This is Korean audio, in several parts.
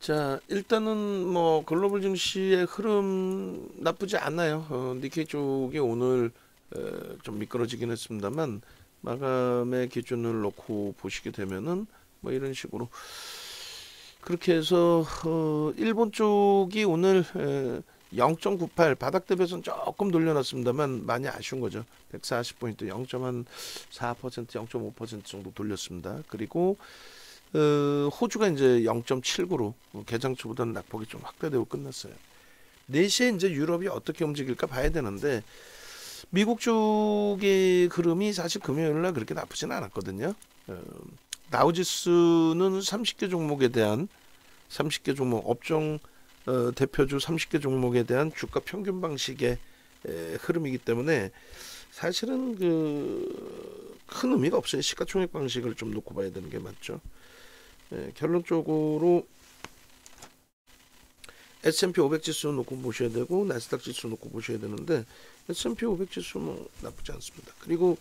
자, 일단은 뭐 글로벌 증시의 흐름 나쁘지 않아요. 니케이 쪽이 오늘 좀 미끄러지긴 했습니다만 마감의 기준을 놓고 보시게 되면은 뭐 이런 식으로 그렇게 해서 일본 쪽이 오늘 0.98 바닥 대비해서는 조금 돌려놨습니다만 많이 아쉬운 거죠. 140포인트 0.4% 0.5% 정도 돌렸습니다. 그리고 호주가 이제 0.79로 개장 초보다는 낙폭이 좀 확대되고 끝났어요. 4시에 이제 유럽이 어떻게 움직일까 봐야 되는데 미국 쪽의 흐름이 사실 금요일날 그렇게 나쁘진 않았거든요. 다우지수는 30개 종목에 대한 30개 종목 업종 대표주 30개 종목에 대한 주가 평균 방식의 흐름이기 때문에 사실은 큰 의미가 없어요. 시가총액 방식을 좀 놓고 봐야 되는 게 맞죠. 결론적으로 S&P 500 지수 놓고 보셔야 되고 나스닥 지수 놓고 보셔야 되는데 S&P 500 지수 뭐 나쁘지 않습니다. 그리고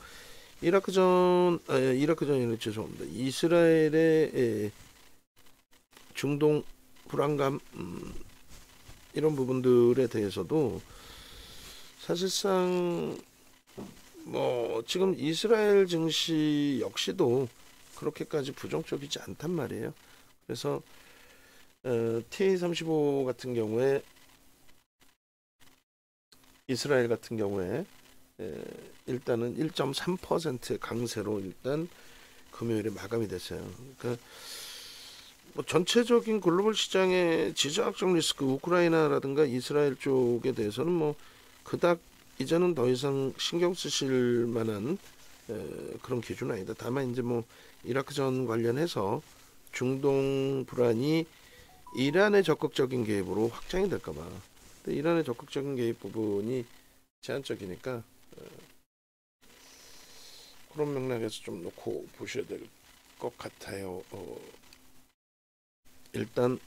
이라크전이 죄송합니다. 이스라엘의 중동 불안감 이런 부분들에 대해서도 사실상 뭐 지금 이스라엘 증시 역시도 그렇게까지 부정적이지 않단 말이에요. 그래서 TA35 같은 경우에 이스라엘 같은 경우에 일단은 1.3% 강세로 일단 금요일에 마감이 됐어요. 그러니까 뭐 전체적인 글로벌 시장의 지정학적 리스크 우크라이나라든가 이스라엘 쪽에 대해서는 뭐 그닥 이제는 더 이상 신경 쓰실 만한 그런 기준은 아니다. 다만 이제 뭐 이라크전 관련해서 중동 불안이 이란의 적극적인 개입으로 확장이 될까봐. 근데 이란의 적극적인 개입 부분이 제한적이니까 그런 맥락에서 좀 놓고 보셔야 될 것 같아요. 일단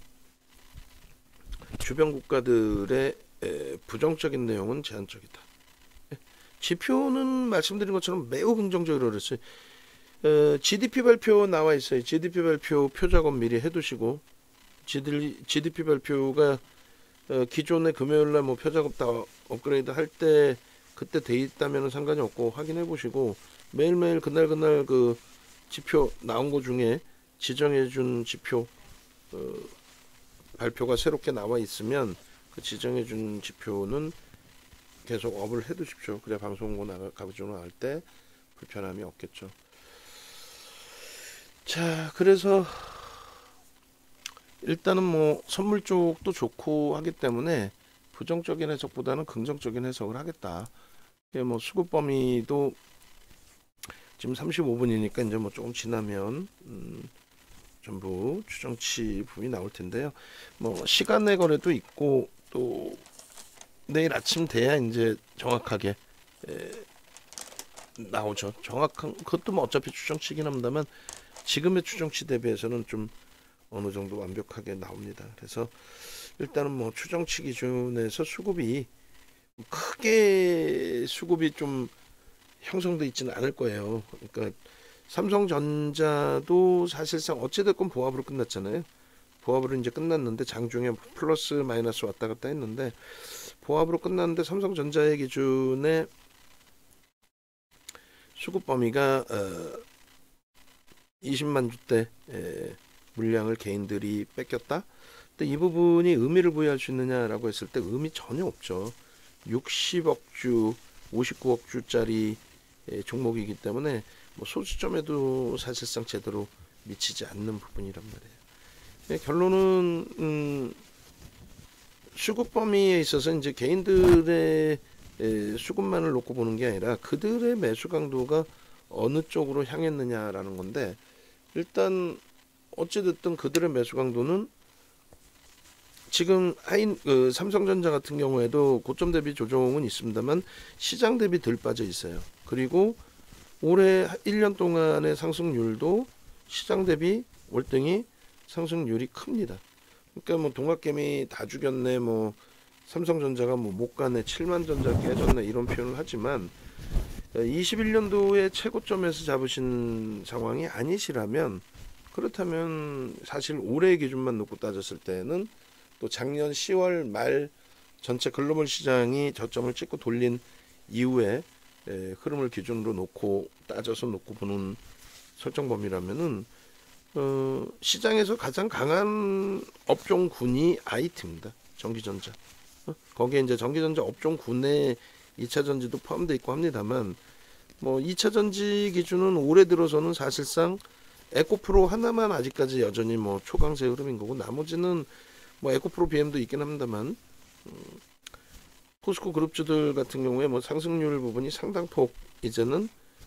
주변 국가들의 부정적인 내용은 제한적이다. 지표는 말씀드린 것처럼 매우 긍정적으로 그랬어요. GDP 발표 나와 있어요. GDP 발표 표작업 미리 해두시고 GDP 발표가 기존의 금요일날 뭐 표작업 다 업그레이드 할 때 그때 돼 있다면 상관이 없고 확인해 보시고 매일매일 그날 그 지표 나온 거 중에 지정해 준 지표 발표가 새롭게 나와 있으면 그 지정해 준 지표는 계속 업을 해 두십시오. 그래야 방송국 가지고 나갈 때 불편함이 없겠죠. 자, 그래서 일단은 뭐 선물 쪽도 좋고 하기 때문에 부정적인 해석보다는 긍정적인 해석을 하겠다. 뭐 수급 범위도 지금 35분이니까 이제 뭐 조금 지나면 전부 추정치 부분이 나올 텐데요. 뭐 시간내 거래도 있고 또 내일 아침 돼야 이제 정확하게 나오죠. 정확한 그것도 뭐 어차피 추정치긴 합니다만 지금의 추정치 대비해서는 좀 어느 정도 완벽하게 나옵니다. 그래서 일단은 뭐 추정치 기준에서 수급이 크게 좀 형성돼 있지는 않을 거예요. 그러니까 삼성전자도 사실상 어찌됐건 보합으로 끝났잖아요. 보합으로 이제 끝났는데 장중에 플러스 마이너스 왔다 갔다 했는데 보합으로 끝났는데 삼성전자의 기준에 수급 범위가 20만 주대 물량을 개인들이 뺏겼다. 근데 이 부분이 의미를 부여할 수 있느냐라고 했을 때 의미 전혀 없죠. 60억 주, 59억 주짜리 종목이기 때문에 뭐 소수점에도 사실상 제대로 미치지 않는 부분이란 말이에요. 결론은 수급 범위에 있어서 이제 개인들의 수급만을 놓고 보는 게 아니라 그들의 매수 강도가 어느 쪽으로 향했느냐라는 건데 일단 어찌됐든 그들의 매수 강도는 지금 삼성전자 같은 경우에도 고점 대비 조정은 있습니다만 시장 대비 덜 빠져 있어요. 그리고 올해 1년 동안의 상승률도 시장 대비 월등히 상승률이 큽니다. 그러니까 뭐 동학개미 다 죽였네, 뭐 삼성전자가 뭐 못 가네, 7만 전자 깨졌네 이런 표현을 하지만 21년도에 최고점에서 잡으신 상황이 아니시라면 그렇다면 사실 올해 기준만 놓고 따졌을 때는 또 작년 10월 말 전체 글로벌 시장이 저점을 찍고 돌린 이후에 흐름을 기준으로 놓고 따져서 놓고 보는 설정 범위라면은 시장에서 가장 강한 업종군이 IT입니다. 전기전자. 거기에 이제 전기전자 업종군에 2차 전지도 포함되어 있고 합니다만, 뭐 2차 전지 기준은 올해 들어서는 사실상 에코프로 하나만 아직까지 여전히 뭐 초강세 흐름인 거고, 나머지는 뭐 에코프로 BM도 있긴 합니다만, 포스코 그룹주들 같은 경우에 뭐 상승률 부분이 상당폭 이제는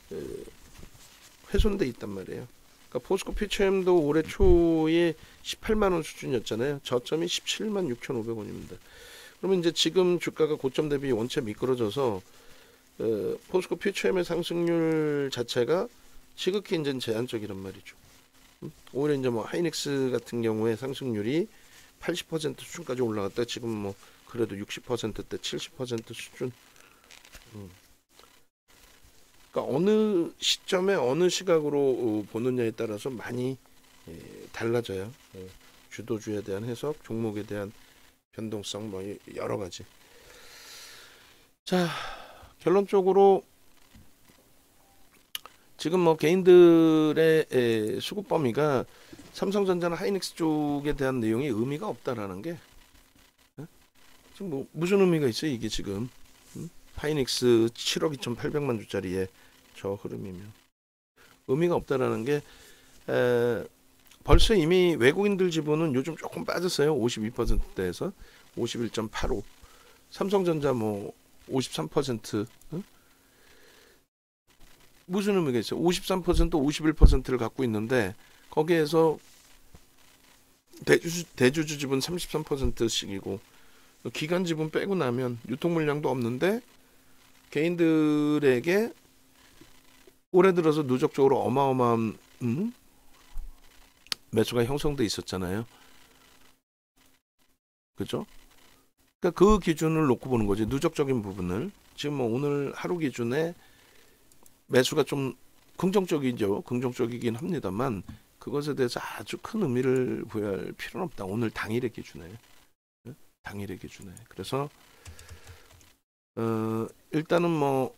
훼손돼 있단 말이에요. 그러니까 포스코 퓨처엠도 올해 초에 18만 원 수준이었잖아요. 저점이 17만 6,500원입니다. 그러면 이제 지금 주가가 고점 대비 원체 미끄러져서 포스코 퓨처엠의 상승률 자체가 지극히 이제 제한적이란 말이죠. 오히려 이제 뭐 하이닉스 같은 경우에 상승률이 80% 수준까지 올라갔다 지금 뭐 그래도 60%대 70% 수준. 그러니까 어느 시점에 어느 시각으로 보느냐에 따라서 많이 달라져요. 주도주에 대한 해석, 종목에 대한 변동성, 뭐 여러 가지. 자, 결론적으로 지금 뭐 개인들의 수급 범위가 삼성전자나 하이닉스 쪽에 대한 내용이 의미가 없다라는 게 지금 뭐 무슨 의미가 있어요 이게 지금. 하이닉스 7억 2,800만 주짜리에 저 흐름이면 의미가 없다라는 게 벌써 이미 외국인들 지분은 요즘 조금 빠졌어요. 52%대에서 51.85. 삼성전자 뭐 53%. 무슨 의미가 있어요? 53%, 51%를 갖고 있는데 거기에서 대주주 지분 33%씩이고 기관 지분 빼고 나면 유통 물량도 없는데 개인들에게 올해 들어서 누적적으로 어마어마한 매수가 형성돼 있었잖아요. 그죠? 그러니까 그 기준을 놓고 보는 거지. 누적적인 부분을. 지금 뭐 오늘 하루 기준에 매수가 좀 긍정적이죠. 긍정적이긴 합니다만 그것에 대해서 아주 큰 의미를 부여할 필요는 없다. 오늘 당일의 기준에. 당일의 기준에. 그래서 일단은 뭐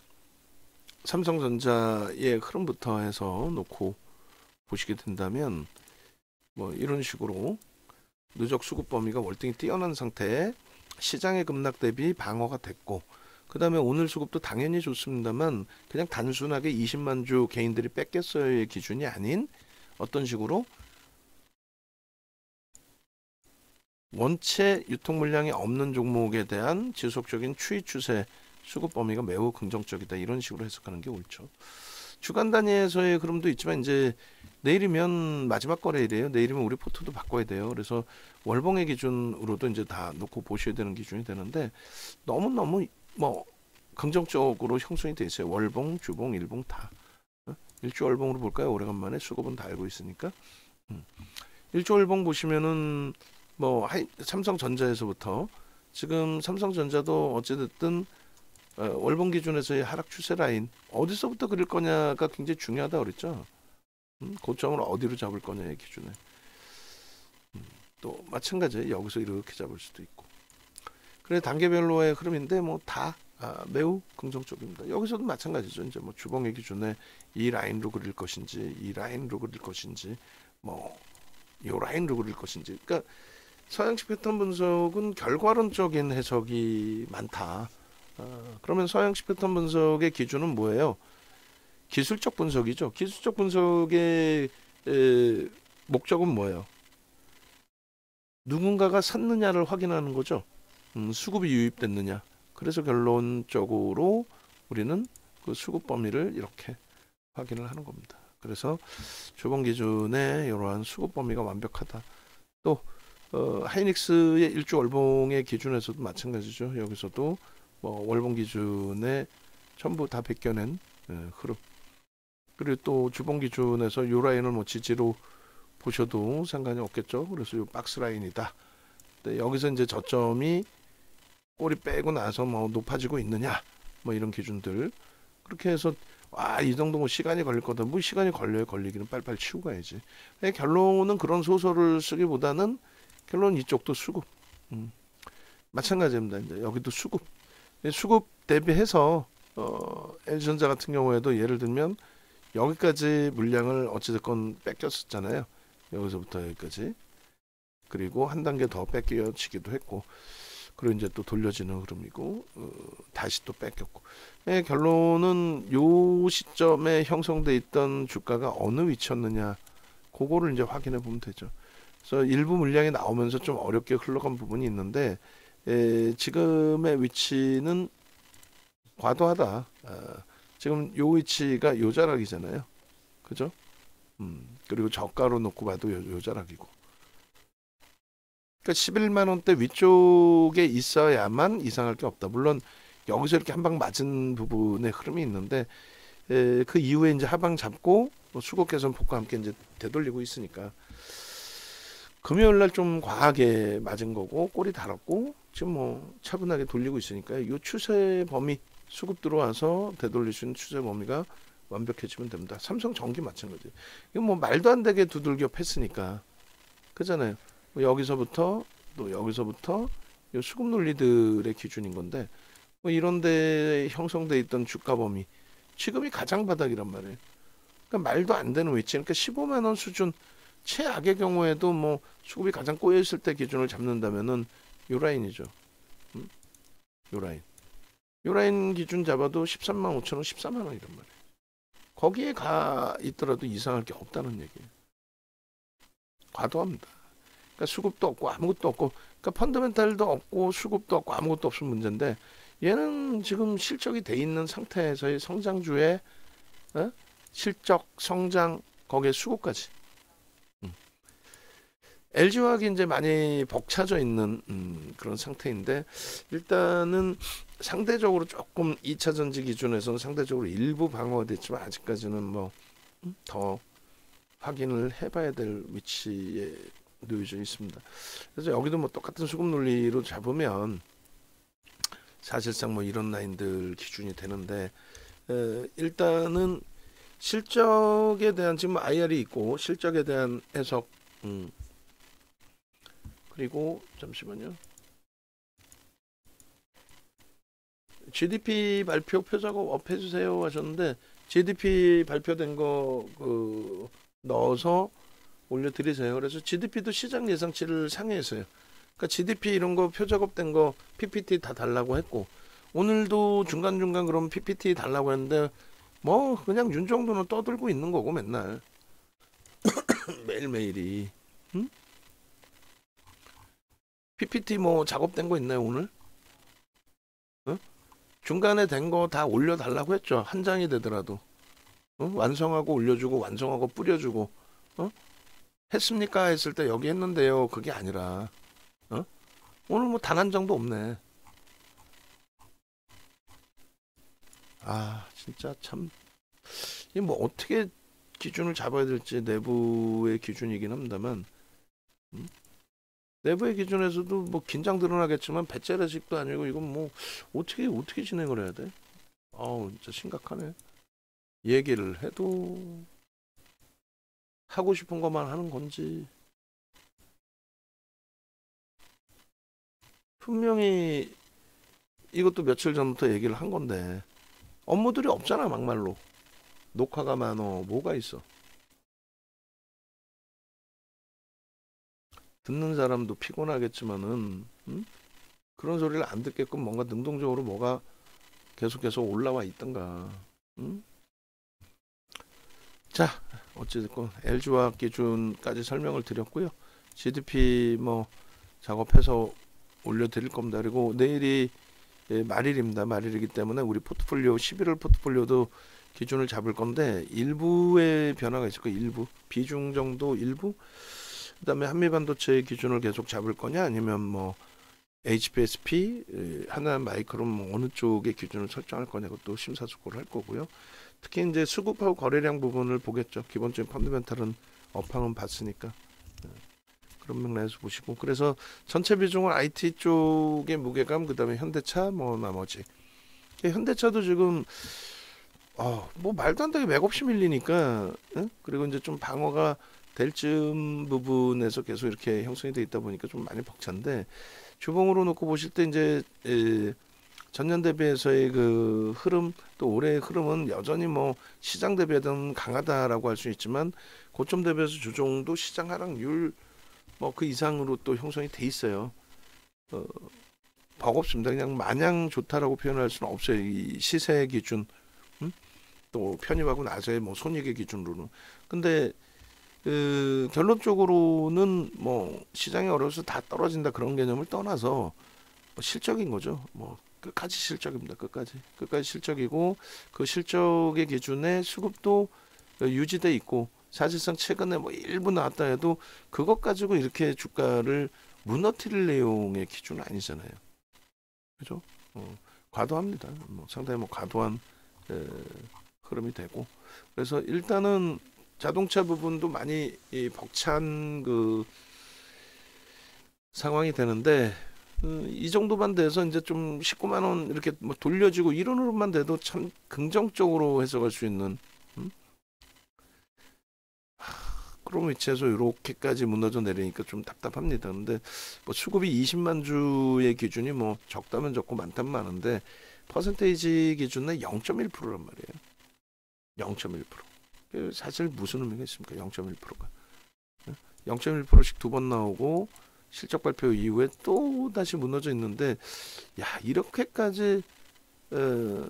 삼성전자의 흐름부터 해서 놓고 보시게 된다면 뭐 이런 식으로 누적 수급 범위가 월등히 뛰어난 상태에 시장의 급락 대비 방어가 됐고, 그 다음에 오늘 수급도 당연히 좋습니다만 그냥 단순하게 20만 주 개인들이 뺏겼어요의 기준이 아닌 어떤 식으로 원체 유통 물량이 없는 종목에 대한 지속적인 추이 추세 수급 범위가 매우 긍정적이다, 이런 식으로 해석하는 게 옳죠. 주간 단위에서의 흐름도 있지만 이제 내일이면 마지막 거래일이에요. 내일이면 우리 포트도 바꿔야 돼요. 그래서 월봉의 기준으로도 이제 다 놓고 보셔야 되는 기준이 되는데 너무너무 뭐 긍정적으로 형성이 돼 있어요. 월봉, 주봉, 일봉 다. 일주 월봉으로 볼까요? 오래간만에 수급은 다 알고 있으니까. 일주 월봉 보시면은 뭐 삼성전자에서부터 지금 삼성전자도 어찌됐든 월봉 기준에서의 하락 추세 라인 어디서부터 그릴 거냐가 굉장히 중요하다 그랬죠. 고점을 어디로 잡을 거냐의 기준에. 또 마찬가지예요. 여기서 이렇게 잡을 수도 있고. 그래 단계별로의 흐름인데 뭐 다 매우 긍정적입니다. 여기서도 마찬가지죠. 이제 뭐 주봉의 기준에 이 라인으로 그릴 것인지, 이 라인으로 그릴 것인지, 뭐 이 라인으로 그릴 것인지. 그러니까 서양식 패턴 분석은 결과론적인 해석이 많다. 그러면 서양식 패턴 분석의 기준은 뭐예요? 기술적 분석이죠. 기술적 분석의 목적은 뭐예요? 누군가가 샀느냐를 확인하는 거죠. 수급이 유입됐느냐. 그래서 결론적으로 우리는 그 수급 범위를 이렇게 확인을 하는 겁니다. 그래서 주봉 기준에 이러한 수급 범위가 완벽하다. 또 하이닉스의 일주 월봉의 기준에서도 마찬가지죠. 여기서도 뭐 월봉 기준에 전부 다 벗겨낸 흐름. 그리고 또 주봉 기준에서 요 라인을 뭐 지지로 보셔도 상관이 없겠죠. 그래서 요 박스 라인이다. 근데 여기서 이제 저점이 꼬리 빼고 나서 뭐 높아지고 있느냐, 뭐 이런 기준들. 그렇게 해서 이 정도 뭐 시간이 걸릴 거다. 뭐 시간이 걸려요. 걸리기는 빨리빨리 치고 가야지. 결론은 그런 소설을 쓰기보다는 결론 이쪽도 수급. 마찬가지입니다. 이제 여기도 수급. 수급 대비해서 LG전자 같은 경우에도 예를 들면 여기까지 물량을 어찌됐건 뺏겼었잖아요. 여기서부터 여기까지. 그리고 한 단계 더 뺏겨지기도 했고, 그리고 이제 또 돌려지는 흐름이고, 다시 또 뺏겼고. 결론은 요 시점에 형성돼 있던 주가가 어느 위치였느냐, 그거를 이제 확인해 보면 되죠. 그래서 일부 물량이 나오면서 좀 어렵게 흘러간 부분이 있는데, 지금의 위치는 과도하다. 지금 요 위치가 요 자락이잖아요. 그죠? 그리고 저가로 놓고 봐도 요 자락이고. 그러니까 11만 원대 위쪽에 있어야만 이상할 게 없다. 물론 여기서 이렇게 한 방 맞은 부분에 흐름이 있는데 그 이후에 이제 하방 잡고 수급 개선 폭과 함께 이제 되돌리고 있으니까 금요일 날 좀 과하게 맞은 거고 꼬리 달았고 지금 뭐 차분하게 돌리고 있으니까 이 추세 범위 수급 들어와서 되돌릴 수 있는 추세 범위가 완벽해지면 됩니다. 삼성전기 마찬가지. 이거 뭐 말도 안 되게 두들겨 팼으니까 그잖아요. 여기서부터 또 여기서부터 이 수급 논리들의 기준인 건데 뭐 이런데 형성돼 있던 주가 범위 지금이 가장 바닥이란 말이에요. 그러니까 말도 안 되는 위치. 그러니까 15만 원 수준 최악의 경우에도 뭐 수급이 가장 꼬여 있을 때 기준을 잡는다면은 요 라인이죠. 요 라인. 요 라인 기준 잡아도 13만 5천 원, 14만 원이란 말이에요. 거기에 가 있더라도 이상할 게 없다는 얘기예요. 과도합니다. 그러니까 수급도 없고 아무것도 없고, 그러니까 펀더멘탈도 없고 수급도 없고 아무것도 없으면 문제인데 얘는 지금 실적이 돼 있는 상태에서의 성장주의 실적, 성장, 거기에 수급까지. LG화학이 이제 많이 벅차져 있는 그런 상태인데 일단은 상대적으로 조금 2차 전지 기준에서는 상대적으로 일부 방어가 됐지만 아직까지는 뭐 더 확인을 해봐야 될 위치에 놓여져 있습니다. 그래서 여기도 뭐 똑같은 수급 논리로 잡으면 사실상 뭐 이런 라인들 기준이 되는데 일단은 실적에 대한 지금 IR이 있고 실적에 대한 해석 그리고 잠시만요. GDP 발표 표작업 업해주세요 하셨는데 GDP 발표된 거 넣어서 올려드리세요. 그래서 GDP도 시장 예상치를 상회했어요. 그러니까 GDP 이런 거 표작업된 거 PPT 다 달라고 했고 오늘도 중간중간 그럼 PPT 달라고 했는데 뭐 그냥 윤 정도는 떠들고 있는 거고 맨날 매일매일이 PPT 뭐 작업된 거 있나요 오늘? 중간에 된 거 다 올려달라고 했죠. 한 장이 되더라도 완성하고 올려주고 완성하고 뿌려주고 했습니까? 했을 때 여기 했는데요. 그게 아니라 오늘 뭐 단 한 장도 없네. 진짜 참 이 뭐 어떻게 기준을 잡아야 될지 내부의 기준이긴 합니다만 내부의 기준에서도 뭐 긴장 드러나겠지만 배째라식도 아니고 이건 뭐 어떻게 진행을 해야 돼? 진짜 심각하네. 얘기를 해도 하고 싶은 것만 하는 건지 분명히 이것도 며칠 전부터 얘기를 한 건데 업무들이 없잖아. 막말로 녹화가 많어 뭐가 있어. 듣는 사람도 피곤하겠지만은 그런 소리를 안 듣게끔 뭔가 능동적으로 뭐가 계속해서 올라와 있던가. 자 어찌됐건 LG화학 기준까지 설명을 드렸고요. GDP 뭐 작업해서 올려드릴 겁니다. 그리고 내일이 말일입니다. 말일이기 때문에 우리 포트폴리오 11월 포트폴리오도 기준을 잡을 건데 일부의 변화가 있을 거예요. 일부 비중 정도 일부 그다음에 한미반도체 기준을 계속 잡을 거냐 아니면 뭐 HPSP 하나 마이크론 뭐 어느 쪽의 기준을 설정할 거냐 그것도 심사숙고를 할 거고요. 특히 이제 수급하고 거래량 부분을 보겠죠. 기본적인 펀드멘탈은 업황은 봤으니까 그런 맥락에서 보시고 그래서 전체 비중은 IT 쪽의 무게감 그다음에 현대차 뭐 나머지 현대차도 지금 뭐 말도 안 되게 맥없이 밀리니까, 응? 그리고 이제 좀 방어가 될 쯤 부분에서 계속 이렇게 형성이 돼 있다 보니까 좀 많이 벅찬데, 주봉으로 놓고 보실 때 이제 전년 대비해서의 그 흐름, 또 올해의 흐름은 여전히 뭐 시장 대비하면 강하다라고 할 수 있지만, 고점 대비해서 주종도 시장 하락률 뭐 그 이상으로 또 형성이 돼 있어요. 어, 버겁습니다. 그냥 마냥 좋다라고 표현할 수는 없어요. 이 시세 기준, 음? 또 편입하고 나서의 뭐 손익의 기준으로는. 근데 그 결론적으로는 뭐 시장이 어려워서 다 떨어진다 그런 개념을 떠나서 뭐 실적인 거죠. 뭐 끝까지 실적입니다. 끝까지 실적이고, 그 실적의 기준에 수급도 유지돼 있고, 사실상 최근에 뭐 일부 나왔다 해도 그것 가지고 이렇게 주가를 무너뜨릴 내용의 기준은 아니잖아요. 그죠? 과도합니다. 뭐 상당히 뭐 과도한 에, 흐름이 되고, 그래서 일단은 자동차 부분도 많이 이 벅찬 그 상황이 되는데, 이 정도만 돼서 이제 좀 19만 원 이렇게 뭐 돌려지고 이런 흐름만 돼도 참 긍정적으로 해석할 수 있는, 음? 그런 위치에서 이렇게까지 무너져 내리니까 좀 답답합니다. 근데 뭐 수급이 20만 주의 기준이 뭐 적다면 적고 많다면 많은데, 퍼센테이지 기준에 0.1%란 말이에요. 0.1%. 사실 무슨 의미가 있습니까? 0.1%가. 0.1%씩 두 번 나오고 실적 발표 이후에 또 다시 무너져 있는데, 야, 이렇게까지 어,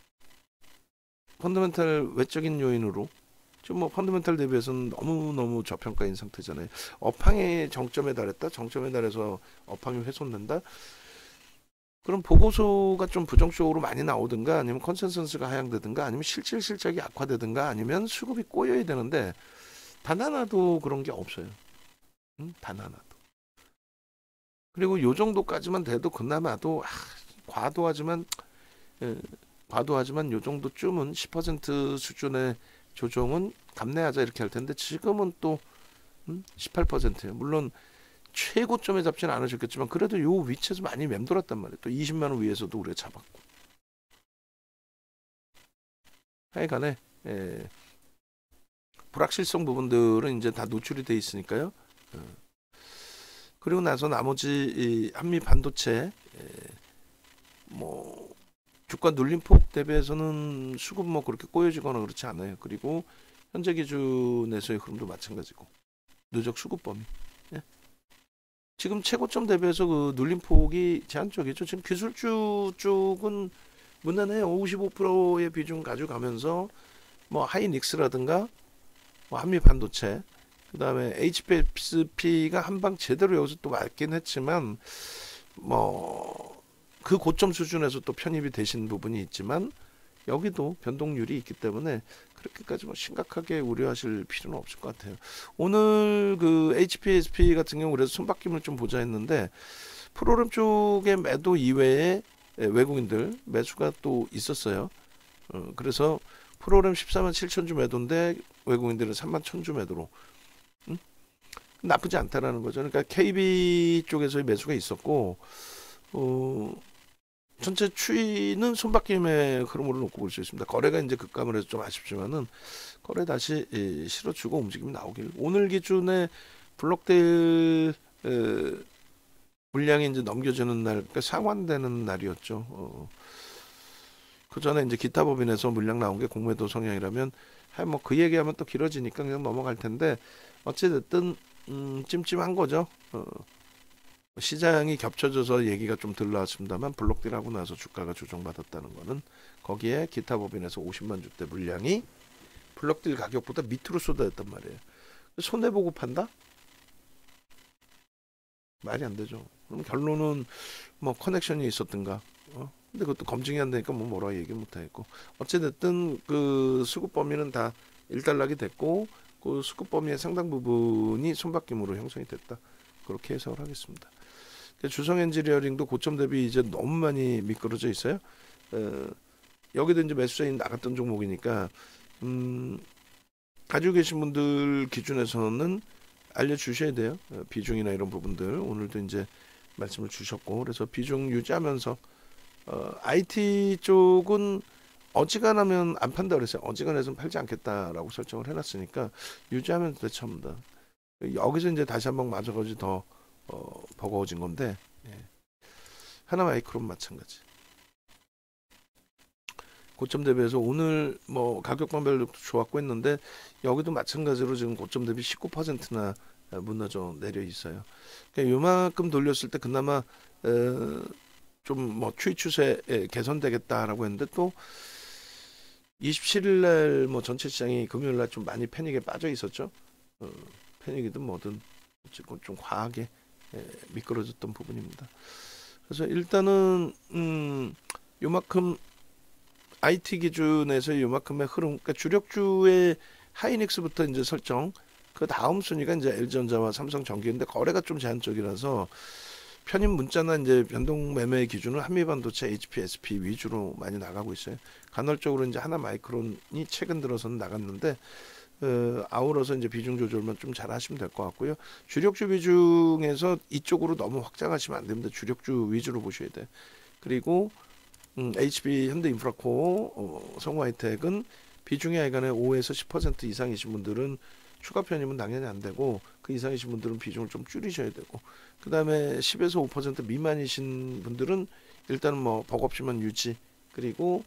펀더멘탈 외적인 요인으로 지금 뭐 펀더멘탈 대비해서는 너무너무 저평가인 상태잖아요. 업황의 정점에 달했다. 정점에 달해서 업황이 훼손된다. 그럼 보고서가 좀 부정적으로 많이 나오든가, 아니면 컨센서스가 하향되든가, 아니면 실질적이 악화되든가, 아니면 수급이 꼬여야 되는데 단 하나도 그런 게 없어요. 단 하나도. 그리고 요 정도까지만 돼도 그나마도 과도하지만 예, 과도하지만 요 정도쯤은 10% 수준의 조정은 감내하자 이렇게 할 텐데, 지금은 또 18%예요. 물론 최고점에 잡지는 않으셨겠지만 그래도 요 위치에서 많이 맴돌았단 말이에요. 또 20만 원 위에서도 우리가 잡았고. 하여간에 불확실성 부분들은 이제 다 노출이 돼 있으니까요. 어, 그리고 나서 나머지 이 한미 반도체 뭐 주가 눌림폭 대비해서는 수급 뭐 그렇게 꼬여지거나 그렇지 않아요. 그리고 현재 기준에서의 흐름도 마찬가지고, 누적 수급 범위. 예. 지금 최고점 대비해서 그 눌림폭이 제한적이죠. 지금 기술주 쪽은 무난해요. 55%의 비중 가져가면서 뭐 하이닉스라든가 뭐 한미 반도체, 그다음에 HPSP가 한 방 제대로 여기서 또 맞긴 했지만 뭐 그 고점 수준에서 또 편입이 되신 부분이 있지만, 여기도 변동률이 있기 때문에 그렇게까지 뭐 심각하게 우려하실 필요는 없을 것 같아요. 오늘 그 HPSP 같은 경우 그래서 손바뀜을 좀 보자 했는데, 프로그램 쪽의 매도 이외에 외국인들 매수가 또 있었어요. 그래서 프로그램 14만 7천 주 매도인데 외국인들은 3만 1천 주 매도로, 음? 나쁘지 않다라는 거죠. 그러니까 KB 쪽에서의 매수가 있었고, 어, 전체 추이는 손바뀜의 흐름으로 놓고 볼 수 있습니다. 거래가 이제 급감을 해서 좀 아쉽지만은 거래 다시 실어주고 움직임이 나오길. 오늘 기준에 블록될 물량이 이제 넘겨주는 날, 그러니까 상환되는 날이었죠. 그 전에 이제 기타 법인에서 물량 나온 게 공매도 성향이라면, 뭐 그 얘기하면 또 길어지니까 그냥 넘어갈 텐데, 어찌됐든 찜찜한 거죠. 시장이 겹쳐져서 얘기가 좀 덜 나왔습니다만, 블록딜하고 나서 주가가 조정받았다는 거는, 거기에 기타 법인에서 50만 주대 물량이 블록딜 가격보다 밑으로 쏟아졌단 말이에요. 손해보고 판다? 말이 안 되죠. 그럼 결론은 뭐 커넥션이 있었든가. 근데 그것도 검증이 안 되니까 뭐 뭐라 얘기 못 하겠고, 어찌됐든 그 수급 범위는 다 일단락이 됐고, 그 수급 범위의 상당 부분이 손바뀜으로 형성이 됐다. 그렇게 해석을 하겠습니다. 주성 엔지니어링도 고점 대비 이제 너무 많이 미끄러져 있어요. 여기도 이제 매수자인 나갔던 종목이니까, 가지고 계신 분들 기준에서는 알려주셔야 돼요. 비중이나 이런 부분들 오늘도 이제 말씀을 주셨고, 그래서 비중 유지하면서 IT 쪽은 어지간하면 안 판다 그랬어요. 어지간해서는 팔지 않겠다라고 설정을 해놨으니까 유지하면 대처합니다. 여기서 이제 다시 한번 맞아가지고 더 버거워진 건데, 예. 하나마이크론 마찬가지. 고점 대비해서 오늘 뭐 가격 반별도 좋았고 했는데 여기도 마찬가지로 지금 고점 대비 19%나 무너져 내려 있어요. 그러니까 요만큼 돌렸을 때 그나마 좀 뭐 추이 추세 개선되겠다라고 했는데 또 27일 날 뭐 전체 시장이 금요일 날 좀 많이 패닉에 빠져 있었죠. 패닉이든 뭐든 좀 과하게 미끄러졌던 부분입니다. 그래서 일단은 요만큼 IT 기준에서 요만큼의 흐름, 그러니까 주력주의 하이닉스부터 이제 설정, 그 다음 순위가 이제 LG전자와 삼성전기인데 거래가 좀 제한적이라서 편입 문자나 이제 변동 매매 기준은 한미반도체, HP, SP 위주로 많이 나가고 있어요. 간헐적으로 이제 하나마이크론이 최근 들어서는 나갔는데 아울러서 이제 비중 조절만 좀 잘 하시면 될 것 같고요. 주력주 비중에서 이쪽으로 너무 확장하시면 안 됩니다. 주력주 위주로 보셔야 돼. 그리고 HB 현대인프라코어, 성우하이텍은 비중이 하여간에 5에서 10% 이상이신 분들은 추가 편입은 당연히 안 되고 그 이상이신 분들은 비중을 좀 줄이셔야 되고 그 다음에 10에서 5% 미만이신 분들은 일단은 뭐 버겁지만 유지 그리고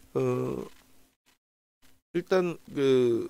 일단 그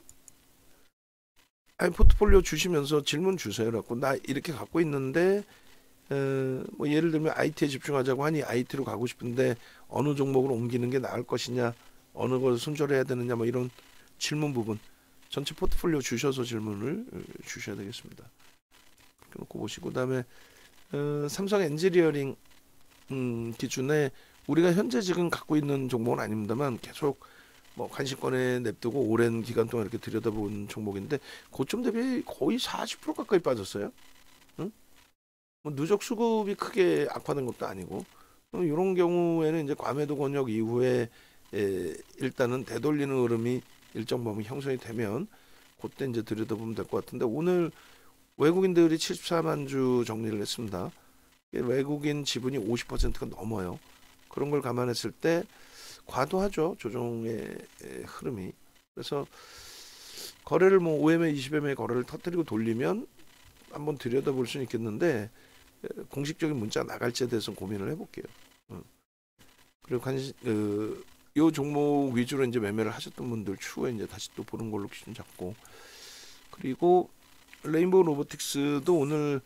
포트폴리오 주시면서 질문 주세요라고 나 이렇게 갖고 있는데 뭐 예를 들면 IT에 집중하자고 하니 IT로 가고 싶은데 어느 종목으로 옮기는 게 나을 것이냐 어느 걸 손절해야 되느냐 뭐 이런 질문 부분 전체 포트폴리오 주셔서 질문을 주셔야 되겠습니다. 그렇게 놓고 보시고 그다음에 삼성 엔지니어링 기준에 우리가 현재 지금 갖고 있는 종목은 아닙니다만 계속 뭐 관심권에 냅두고 오랜 기간 동안 이렇게 들여다본 종목인데 고점 대비 거의 40% 가까이 빠졌어요. 응? 뭐 누적 수급이 크게 악화된 것도 아니고 이런 경우에는 이제 과매도 권역 이후에 일단은 되돌리는 흐름이 일정 범위 형성이 되면 그때 이제 들여다보면 될 것 같은데 오늘 외국인들이 74만 주 정리를 했습니다. 외국인 지분이 50%가 넘어요. 그런 걸 감안했을 때 과도하죠. 조정의 흐름이. 그래서 거래를 뭐 5M, 20M 거래를 터뜨리고 돌리면 한번 들여다볼 수는 있겠는데 공식적인 문자가 나갈지에 대해서 고민을 해볼게요. 그리고 요 종목 위주로 이제 매매를 하셨던 분들 추후에 이제 다시 또 보는 걸로 기준 잡고 그리고 레인보우 로보틱스도 오늘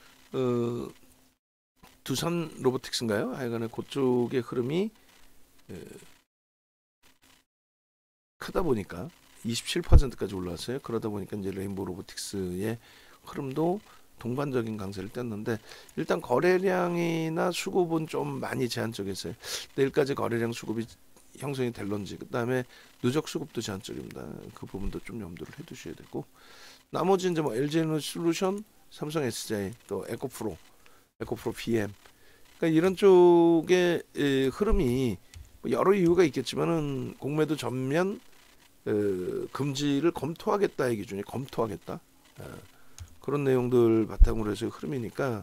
두산 로보틱스인가요? 하여간에 그쪽의 흐름이 크다 보니까 27%까지 올라왔어요. 그러다 보니까 이제 레인보우 로보틱스의 흐름도 동반적인 강세를 뗐는데 일단 거래량이나 수급은 좀 많이 제한적이었어요. 내일까지 거래량 수급이 형성이 될런지 그 다음에 누적 수급도 제한적입니다. 그 부분도 좀 염두를 해두셔야 되고 나머지 이제 뭐 LG에너지솔루션, 삼성 SJ 또 에코프로 PM 그러니까 이런 쪽의 흐름이 여러 이유가 있겠지만은 공매도 전면 금지를 검토하겠다의 기준이 검토하겠다 그런 내용들 바탕으로 해서 흐름이니까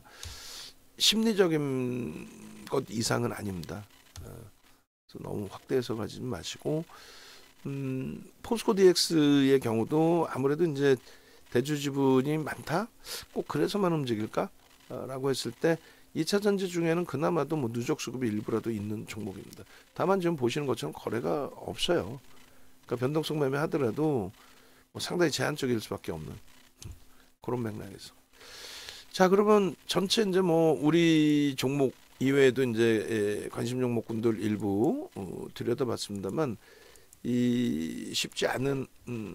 심리적인 것 이상은 아닙니다. 그래서 너무 확대해서 가지 마시고 포스코 DX의 경우도 아무래도 이제 대주 지분이 많다? 꼭 그래서만 움직일까? 라고 했을 때 2차 전지 중에는 그나마도 뭐 누적 수급이 일부라도 있는 종목입니다. 다만 지금 보시는 것처럼 거래가 없어요. 그러니까 변동성 매매 하더라도 뭐 상당히 제한적일 수밖에 없는 그런 맥락에서. 자 그러면 전체 이제 뭐 우리 종목 이외에도 이제 관심 종목군들 일부 들여다봤습니다만 이 쉽지 않은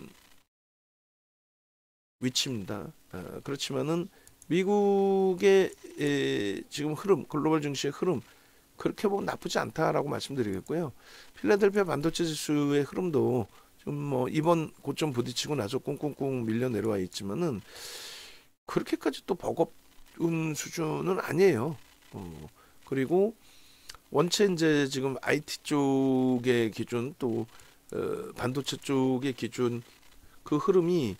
위치입니다. 그렇지만은 미국의 지금 흐름, 글로벌 증시의 흐름 그렇게 보면 나쁘지 않다라고 말씀드리겠고요. 필라델피아 반도체 지수의 흐름도 좀 뭐 이번 고점 부딪히고 나서 꽁꽁꽁 밀려 내려와 있지만은 그렇게까지 또 버거운 수준은 아니에요. 그리고 원체 이제 지금 IT 쪽의 기준 또 반도체 쪽의 기준 그 흐름이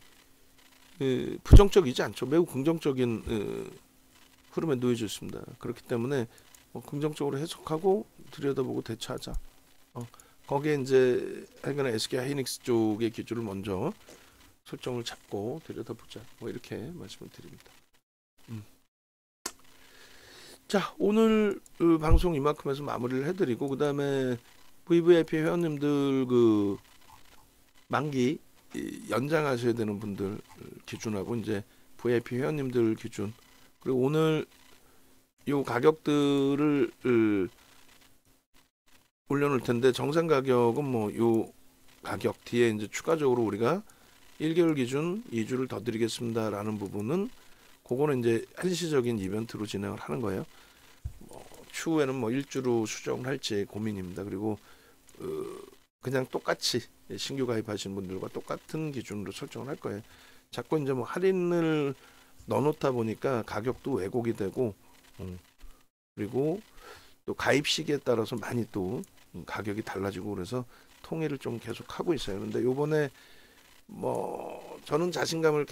부정적이지 않죠. 매우 긍정적인 흐름에 놓여져 있습니다. 그렇기 때문에 긍정적으로 해석하고 들여다보고 대처하자. 거기에 이제 하여간 SK 하이닉스 쪽의 기준을 먼저 설정을 잡고 들여다보자. 뭐 이렇게 말씀을 드립니다. 자, 오늘 방송 이만큼 해서 마무리를 해드리고 그다음에 VVIP 회원님들 그 만기 연장하셔야 되는 분들 기준하고 이제 VIP 회원님들 기준 그리고 오늘 요 가격들을 올려놓을 텐데 정상 가격은 뭐 요 가격 뒤에 이제 추가적으로 우리가 1개월 기준 2주를 더 드리겠습니다라는 부분은 그거는 이제 한시적인 이벤트로 진행을 하는 거예요. 뭐 추후에는 뭐 1주로 수정을 할지 고민입니다. 그리고 그냥 똑같이 신규 가입하신 분들과 똑같은 기준으로 설정을 할 거예요. 자꾸 이제 뭐 할인을 넣어놓다 보니까 가격도 왜곡이 되고 그리고 또 가입 시기에 따라서 많이 또 가격이 달라지고 그래서 통일을 좀 계속 하고 있어요. 근데 요번에 뭐 저는 자신감을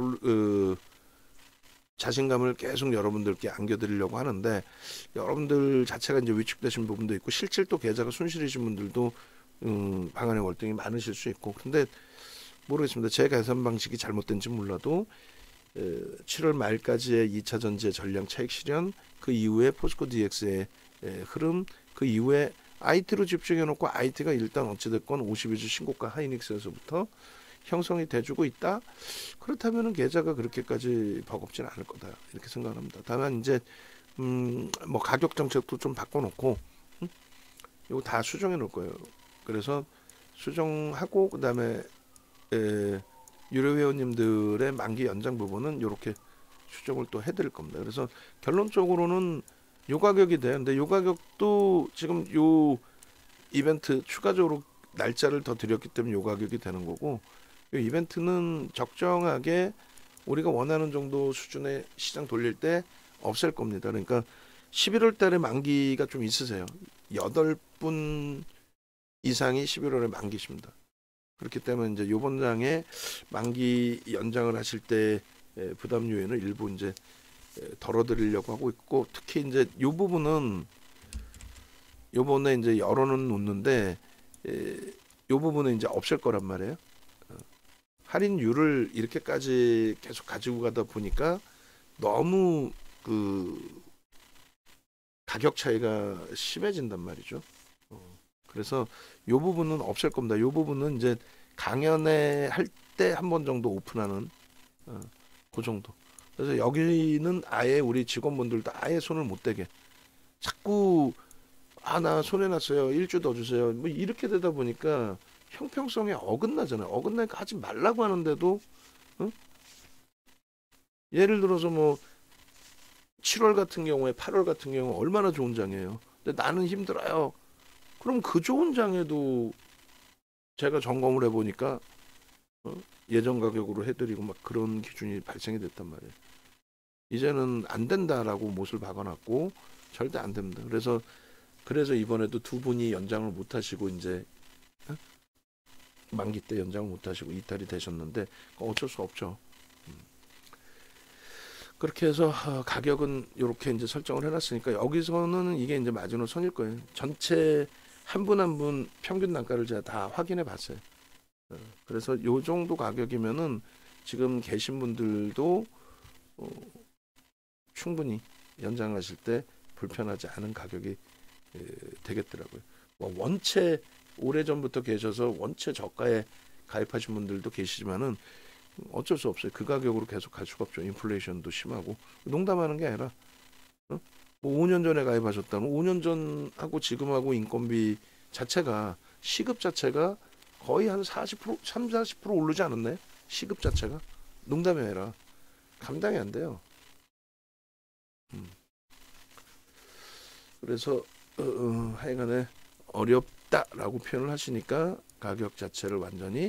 계속 여러분들께 안겨드리려고 하는데 여러분들 자체가 이제 위축되신 부분도 있고 실질 또 계좌가 순실이신 분들도 방안에 월등히 많으실 수 있고 근데 모르겠습니다. 제 계산 방식이 잘못된지 몰라도 7월 말까지의 2차 전지의 전량 차익 실현 그 이후에 포스코 DX의 흐름 그 이후에 IT로 집중해 놓고 IT가 일단 어찌됐건 52주 신고가 하이닉스에서부터 형성이 돼주고 있다. 그렇다면은 계좌가 그렇게까지 버겁지는 않을 거다 이렇게 생각합니다. 다만 이제 뭐 가격 정책도 좀 바꿔놓고 이거 다 수정해 놓을 거예요. 그래서 수정하고 그다음에 유료 회원님들의 만기 연장 부분은 이렇게 수정을 또 해드릴 겁니다. 그래서 결론적으로는 요 가격이 돼요. 근데 요 가격도 지금 요 이벤트 추가적으로 날짜를 더 드렸기 때문에 요 가격이 되는 거고 요 이벤트는 적정하게 우리가 원하는 정도 수준의 시장 돌릴 때 없앨 겁니다. 그러니까 11월 달에 만기가 좀 있으세요. 8분 이상이 11월에 만기십니다. 그렇기 때문에 이제 요번 장에 만기 연장을 하실 때 부담 요인을 일부 이제 덜어드리려고 하고 있고 특히 이제 요 부분은 요번에 이제 열어는 놓는데 요 부분은 이제 없앨 거란 말이에요. 할인율을 이렇게까지 계속 가지고 가다 보니까 너무 그 가격 차이가 심해진단 말이죠. 그래서 요 부분은 없앨 겁니다. 요 부분은 이제 강연회 할 때 한 번 정도 오픈하는 그 정도. 그래서 여기는 아예 우리 직원분들도 아예 손을 못 대게 자꾸 나 손해 났어요. 1주 더 주세요. 뭐 이렇게 되다 보니까 형평성에 어긋나잖아요. 어긋나니까 하지 말라고 하는데도 예를 들어서 뭐 7월 같은 경우에 8월 같은 경우 얼마나 좋은 장이에요. 근데 나는 힘들어요. 그럼 그 좋은 장에도 제가 점검을 해보니까 예전 가격으로 해드리고 막 그런 기준이 발생이 됐단 말이에요. 이제는 안 된다라고 못을 박아놨고 절대 안 됩니다. 그래서 이번에도 두 분이 연장을 못 하시고 이제 만기 때 연장을 못 하시고 이탈이 되셨는데 어쩔 수 없죠. 그렇게 해서 가격은 이렇게 이제 설정을 해놨으니까 여기서는 이게 이제 마지노선일 거예요. 전체 한 분 한 분 평균 단가를 제가 다 확인해 봤어요. 그래서 요 정도 가격이면은 지금 계신 분들도 충분히 연장하실 때 불편하지 않은 가격이 되겠더라고요. 원체 오래전부터 계셔서 원체 저가에 가입하신 분들도 계시지만은 어쩔 수 없어요. 그 가격으로 계속 갈 수가 없죠. 인플레이션도 심하고 농담하는 게 아니라 뭐 5년 전에 가입하셨다면 5년 전하고 지금하고 인건비 자체가 시급 자체가 거의 한 40%, 30-40% 오르지 않았나요? 시급 자체가 농담이 아니라 감당이 안 돼요. 그래서 하여간에 어렵다라고 표현을 하시니까 가격 자체를 완전히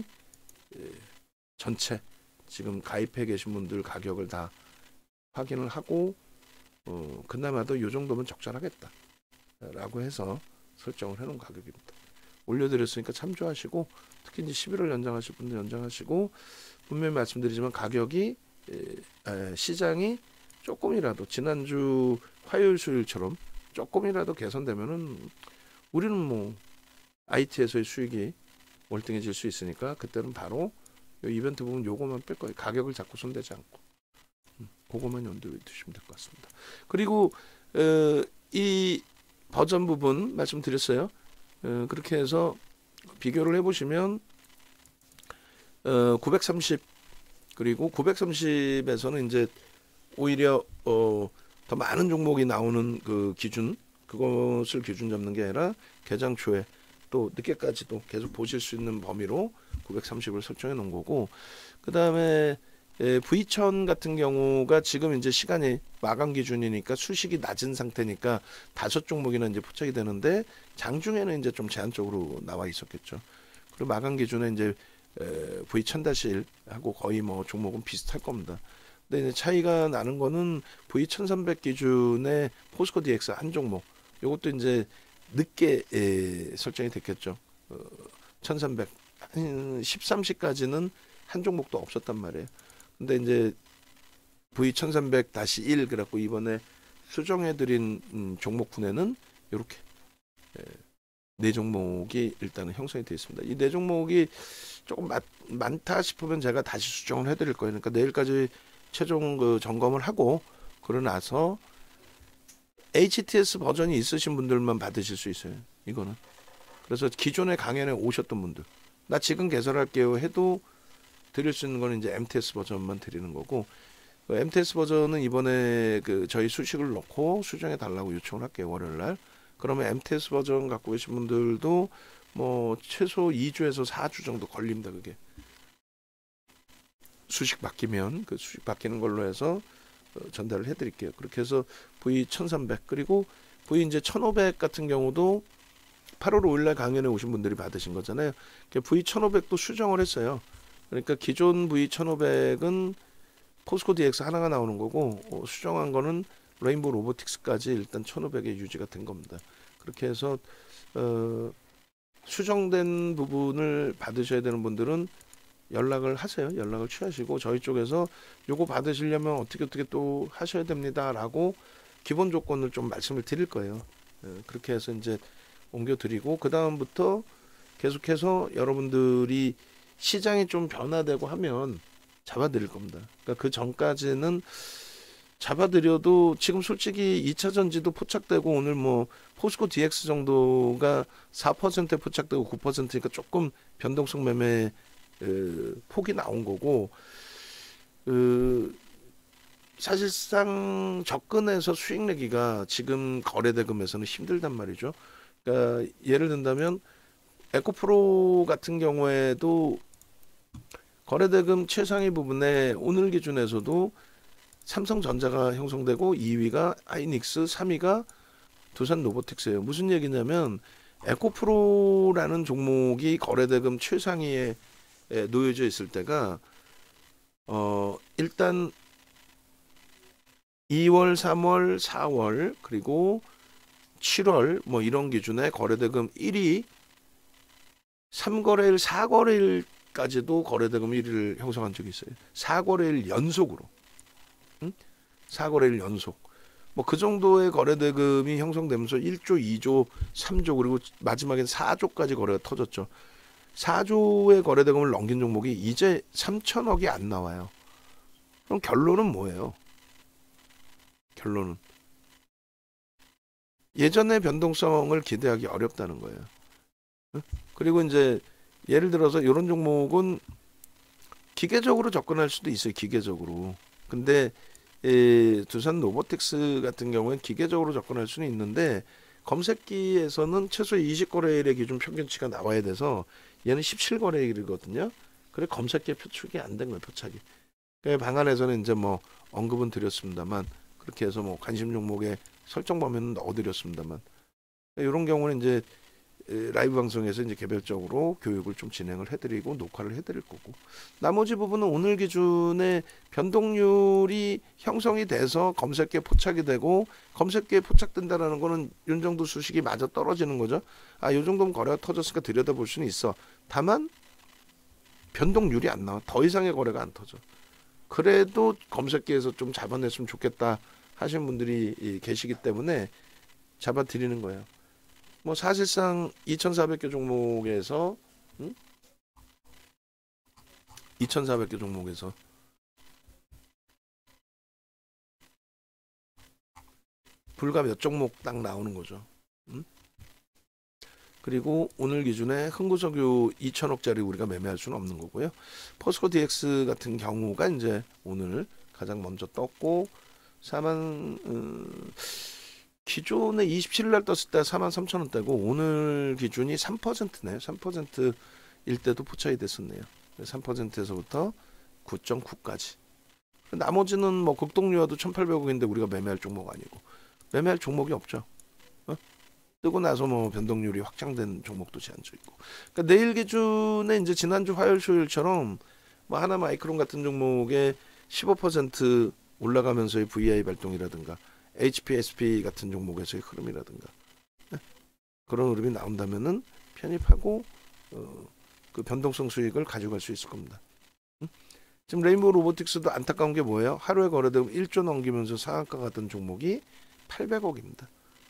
전체 지금 가입해 계신 분들 가격을 다 확인을 하고 그나마도 이 정도면 적절하겠다라고 해서 설정을 해놓은 가격입니다. 올려드렸으니까 참조하시고 특히 이제 11월 연장하실 분들 연장하시고 분명히 말씀드리지만 가격이 시장이 조금이라도 지난주 화요일 수요일처럼 조금이라도 개선되면은 우리는 뭐 IT에서의 수익이 월등해질 수 있으니까 그때는 바로 요 이벤트 부분 요거만 뺄 거예요. 가격을 자꾸 손대지 않고 그거만 염두에 두시면 될 것 같습니다. 그리고 이 버전 부분 말씀드렸어요. 그렇게 해서 비교를 해보시면 930 그리고 930에서는 이제 오히려 더 많은 종목이 나오는 그 기준 그것을 기준 잡는 게 아니라 개장 초에 또 늦게까지도 계속 보실 수 있는 범위로 930을 설정해 놓은 거고 그 다음에 V1000 같은 경우가 지금 이제 시간이 마감 기준이니까 수식이 낮은 상태니까 5종목이나 이제 포착이 되는데 장중에는 이제 좀 제한적으로 나와 있었겠죠. 그리고 마감 기준에 이제 V1000-1하고 거의 뭐 종목은 비슷할 겁니다. 근데 이제 차이가 나는 거는 V1300 기준의 포스코 DX 한 종목. 요것도 이제 늦게 설정이 됐겠죠. 1300, 한 13시까지는 한 종목도 없었단 말이에요. 근데 이제 V1300-1 그래갖고 이번에 수정해드린 종목군에는 이렇게 네 종목이 일단은 형성이 되어 있습니다. 이 네 종목이 조금 많다 싶으면 제가 다시 수정을 해드릴 거예요. 그러니까 내일까지 최종 그 점검을 하고 그러고 나서 HTS 버전이 있으신 분들만 받으실 수 있어요. 이거는. 그래서 기존의 강연에 오셨던 분들 나 지금 개설할게요 해도 드릴 수 있는 거는 이제 MTS 버전만 드리는 거고 MTS 버전은 이번에 그 저희 수식을 넣고 수정해 달라고 요청을 할게요. 월요일 날. 그러면 MTS 버전 갖고 계신 분들도 뭐 최소 2주에서 4주 정도 걸립니다. 그게. 수식 바뀌면 그 수식 바뀌는 걸로 해서 전달을 해드릴게요. 그렇게 해서 V1300 그리고 V 이제 1500 같은 경우도 8월 5일날 강연에 오신 분들이 받으신 거잖아요. V1500도 수정을 했어요. 그러니까 기존 V1500은 포스코 DX 하나가 나오는 거고 수정한 거는 레인보우 로보틱스까지 일단 1500에 유지가 된 겁니다. 그렇게 해서 수정된 부분을 받으셔야 되는 분들은 연락을 하세요. 연락을 취하시고 저희 쪽에서 요거 받으시려면 어떻게 또 하셔야 됩니다라고 기본 조건을 좀 말씀을 드릴 거예요. 그렇게 해서 이제 옮겨드리고 그 다음부터 계속해서 여러분들이 시장이 좀 변화되고 하면 잡아드릴 겁니다. 그러니까 그 전까지는 잡아드려도 지금 솔직히 2차 전지도 포착되고 오늘 뭐 포스코 DX 정도가 4% 포착되고 9%니까 조금 변동성 매매 폭이 나온 거고 사실상 접근해서 수익 내기가 지금 거래대금에서는 힘들단 말이죠. 그러니까 예를 든다면 에코프로 같은 경우에도 거래대금 최상위 부분에 오늘 기준에서도 삼성전자가 형성되고 2위가 하이닉스, 3위가 두산 로보틱스예요. 무슨 얘기냐면 에코프로라는 종목이 거래대금 최상위에 놓여져 있을 때가 일단 2월, 3월, 4월 그리고 7월 뭐 이런 기준에 거래대금 1위 3거래일, 4거래일까지도 거래대금 1위를 형성한 적이 있어요. 4거래일 연속으로. 4거래일 연속. 뭐 그 정도의 거래대금이 형성되면서 1조, 2조, 3조 그리고 마지막엔 4조까지 거래가 터졌죠. 4조의 거래대금을 넘긴 종목이 이제 3천억이 안 나와요. 그럼 결론은 뭐예요? 결론은 예전의 변동성을 기대하기 어렵다는 거예요. 그리고 이제 예를 들어서 이런 종목은 기계적으로 접근할 수도 있어요. 기계적으로. 근데 두산 로보틱스 같은 경우는 기계적으로 접근할 수는 있는데 검색기에서는 최소 20거래일의 기준 평균치가 나와야 돼서 얘는 17거래일이거든요. 그래 검색기에 표출이 안 된 거예요. 표착이. 방안에서는 이제 뭐 언급은 드렸습니다만 그렇게 해서 뭐 관심 종목에 설정 범위는 넣어드렸습니다만 이런 경우는 이제 라이브 방송에서 이제 개별적으로 교육을 좀 진행을 해드리고 녹화를 해드릴 거고 나머지 부분은 오늘 기준에 변동률이 형성이 돼서 검색기에 포착이 되고 검색기에 포착된다라는 거는 이 정도 수식이 마저 떨어지는 거죠. 아, 이 정도면 거래가 터졌으니까 들여다볼 수는 있어. 다만 변동률이 안 나와. 더 이상의 거래가 안 터져. 그래도 검색기에서 좀 잡아냈으면 좋겠다 하시는 분들이 계시기 때문에 잡아드리는 거예요. 뭐 사실상 2,400개 종목에서 2,400개 종목에서 불과 몇 종목 딱 나오는 거죠. 그리고 오늘 기준에 흥구석유 2천억짜리 우리가 매매할 수는 없는 거고요. 포스코 DX 같은 경우가 이제 오늘 가장 먼저 떴고 4만 기존에 27일 날 떴을 때 43,000원대고 오늘 기준이 3%네요. 3%일 때도 포착이 됐었네요. 3%에서부터 9.9까지. 나머지는 뭐 극동유화도 1,800억인데 우리가 매매할 종목 아니고 매매할 종목이 없죠. 뜨고 나서 뭐 변동률이 확장된 종목도 제한져 있고. 그러니까 내일 기준에 이제 지난주 화요일 수요일처럼 뭐 하나 마이크론 같은 종목에 15% 올라가면서의 VI 발동이라든가 HPSP 같은 종목에서의 흐름이라든가 그런 흐름이 나온다면은 편입하고 그 변동성 수익을 가져갈 수 있을 겁니다. 지금 레인보우 로보틱스도 안타까운 게 뭐예요? 하루에 거래되면 1조 넘기면서 상한가 같은 종목이 800억입니다.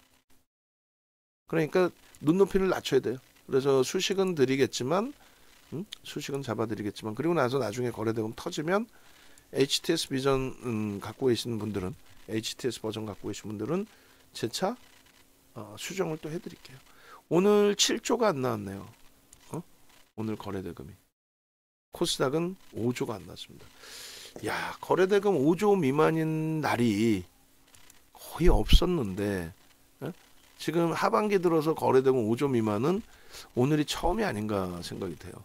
그러니까 눈높이를 낮춰야 돼요. 그래서 수식은 드리겠지만 수식은 잡아드리겠지만 그리고 나서 나중에 거래대금 터지면 HTS 비전 갖고 계시는 분들은 HTS 버전 갖고 계신 분들은 재차 수정을 또 해드릴게요. 오늘 7조가 안 나왔네요. 오늘 거래대금이. 코스닥은 5조가 안 나왔습니다. 야, 거래대금 5조 미만인 날이 거의 없었는데 지금 하반기 들어서 거래대금 5조 미만은 오늘이 처음이 아닌가 생각이 돼요.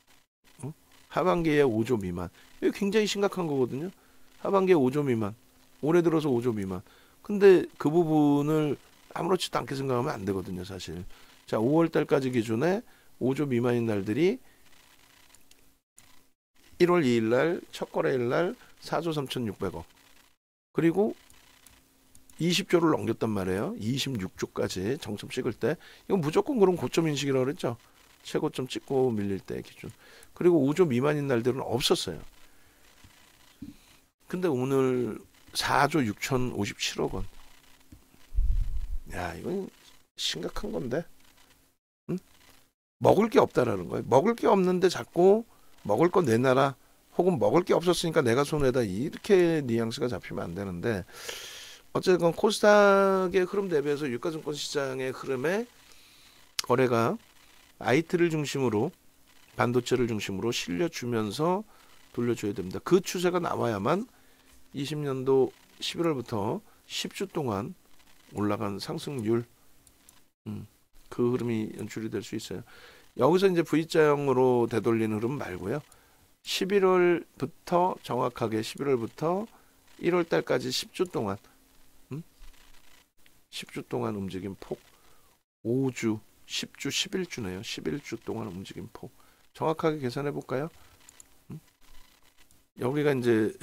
하반기에 5조 미만. 이게 굉장히 심각한 거거든요. 하반기에 5조 미만. 올해 들어서 5조 미만. 근데 그 부분을 아무렇지도 않게 생각하면 안 되거든요, 사실. 자, 5월 달까지 기준에 5조 미만인 날들이 1월 2일 날 첫 거래일 날 4조 3,600억. 그리고 20조를 넘겼단 말이에요. 26조까지 정점 찍을 때. 이건 무조건 그런 고점 인식이라고 그랬죠. 최고점 찍고 밀릴 때 기준. 그리고 5조 미만인 날들은 없었어요. 근데 오늘 4조 6,057억 원. 야, 이건 심각한 건데. 응? 먹을 게 없다라는 거예요. 먹을 게 없는데 자꾸 먹을 거 내놔라. 혹은 먹을 게 없었으니까 내가 손에다 이렇게 뉘앙스가 잡히면 안 되는데 어쨌든 코스닥의 흐름 대비해서 유가증권 시장의 흐름에 거래가 IT를 중심으로 반도체를 중심으로 실려주면서 돌려줘야 됩니다. 그 추세가 나와야만 20년도 11월부터 10주 동안 올라간 상승률 그 흐름이 연출이 될 수 있어요. 여기서 이제 V자형으로 되돌리는 흐름 말고요. 11월부터 정확하게 11월부터 1월 달까지 10주 동안 10주 동안 움직인 폭 5주, 10주, 11주네요. 11주 동안 움직인 폭 정확하게 계산해 볼까요? 여기가 이제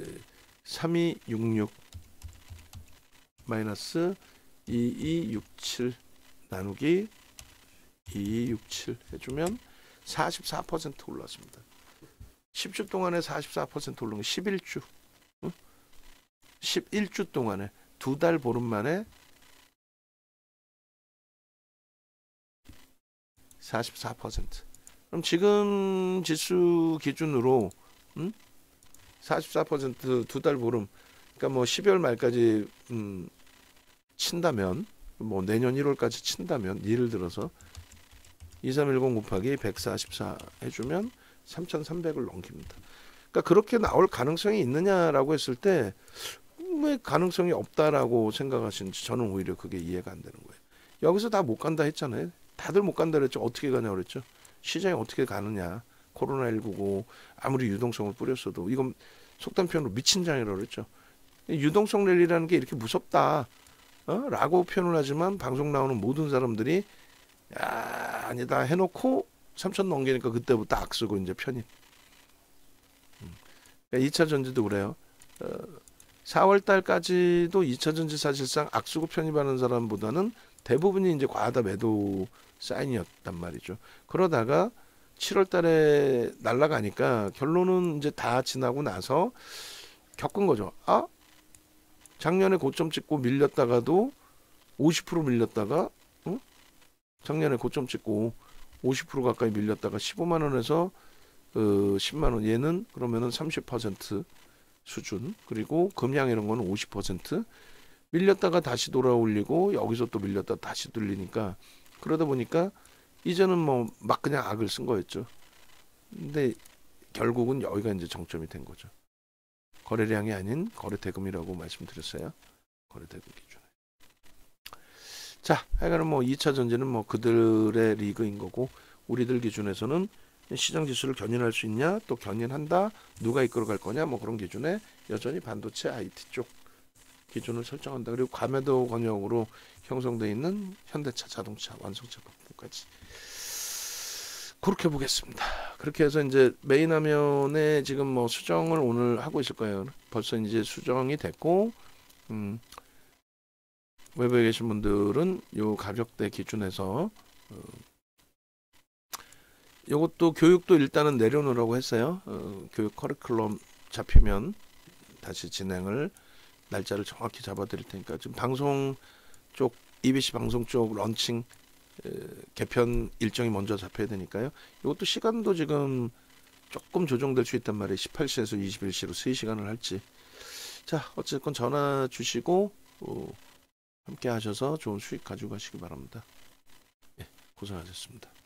3266 마이너스 2267 나누기 2267 해주면 44% 올랐습니다. 10주 동안에 44% 오른 게 11주 11주 동안에 두 달 보름 만에 44%. 그럼 지금 지수 기준으로 44% 두 달 보름. 그러니까 뭐 12월 말까지 친다면 뭐 내년 1월까지 친다면 예를 들어서 2310 곱하기 144 해주면 3,300을 넘깁니다. 그러니까 그렇게 나올 가능성이 있느냐라고 했을 때 왜 가능성이 없다라고 생각하시는지 저는 오히려 그게 이해가 안 되는 거예요. 여기서 다 못 간다 했잖아요. 다들 못 간다 그랬죠. 어떻게 가냐고 그랬죠. 시장이 어떻게 가느냐. 코로나19고 아무리 유동성을 뿌렸어도 이건 속단 표현으로 미친 장이라고 그랬죠. 유동성 랠리라는 게 이렇게 무섭다. 라고 표현을 하지만 방송 나오는 모든 사람들이 야, 아니다 해놓고 3천 넘기니까 그때부터 악쓰고 이제 편입. 2차 전지도 그래요. 4월 달까지도 2차 전지 사실상 악쓰고 편입하는 사람보다는 대부분이 이제 과하다 매도 사인이었단 말이죠. 그러다가 7월 달에 날아가니까 결론은 이제 다 지나고 나서 겪은 거죠. 아, 작년에 고점 찍고 밀렸다가도 50% 밀렸다가 작년에 고점 찍고 50% 가까이 밀렸다가 15만 원에서 10만 원. 얘는 그러면은 30% 수준. 그리고 금양 이런 거는 50% 밀렸다가 다시 돌아올리고 여기서 또 밀렸다 다시 뚫리니까 그러다 보니까 이제는 뭐 막 그냥 악을 쓴 거였죠. 근데 결국은 여기가 이제 정점이 된 거죠. 거래량이 아닌 거래대금이라고 말씀드렸어요. 거래대금 기준에. 자, 하여간 뭐 2차 전지는 뭐 그들의 리그인 거고 우리들 기준에서는 시장 지수를 견인할 수 있냐, 또 견인한다, 누가 이끌어갈 거냐, 뭐 그런 기준에 여전히 반도체 IT 쪽 기준을 설정한다. 그리고 과매도 권역으로 형성되어 있는 현대차, 자동차, 완성차 부분까지 그렇게 보겠습니다. 그렇게 해서 이제 메인 화면에 지금 뭐 수정을 오늘 하고 있을 거예요. 벌써 이제 수정이 됐고, 외부에 계신 분들은 요 가격대 기준에서 요것도 교육도 일단은 내려놓으라고 했어요. 교육 커리큘럼 잡히면 다시 진행을 날짜를 정확히 잡아 드릴 테니까 지금 방송 쪽 EBC 방송 쪽 런칭 개편 일정이 먼저 잡혀야 되니까요. 이것도 시간도 지금 조금 조정될 수 있단 말이에요. 18시에서 21시로 3시간을 할지. 자, 어쨌건 전화 주시고 함께 하셔서 좋은 수익 가지고 가시기 바랍니다. 예, 고생하셨습니다.